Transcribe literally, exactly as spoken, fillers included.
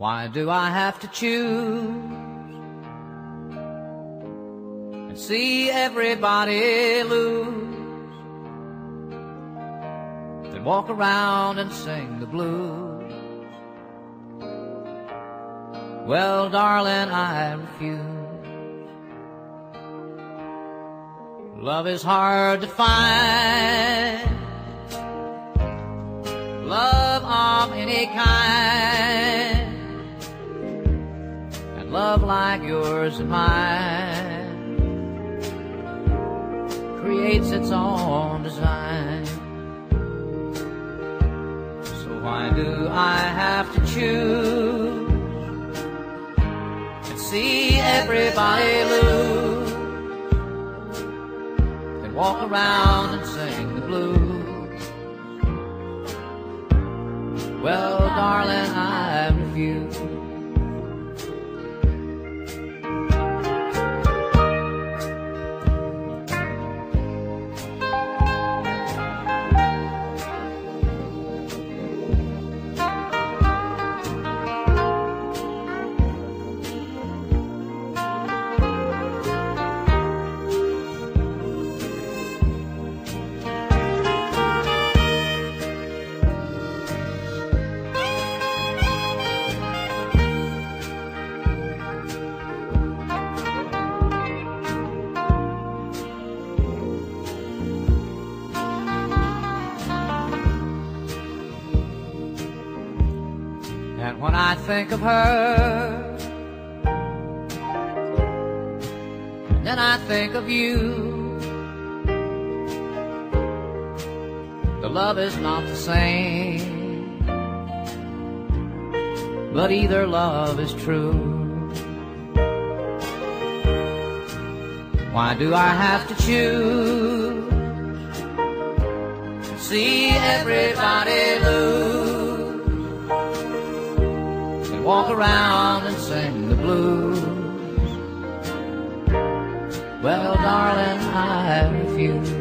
Why do I have to choose and see everybody lose, then walk around and sing the blues? Well, darling, I refuse. Love is hard to find, love of any kind, and love like yours and mine creates its own design. So why do I have to choose and see everybody lose, then walk around and sing the blues? Well, darling, I refuse. And when I think of her, then I think of you. The love is not the same, but either love is true. Why do I have to choose and see everybody lose, walk around and sing the blues? Well, darling, I refuse.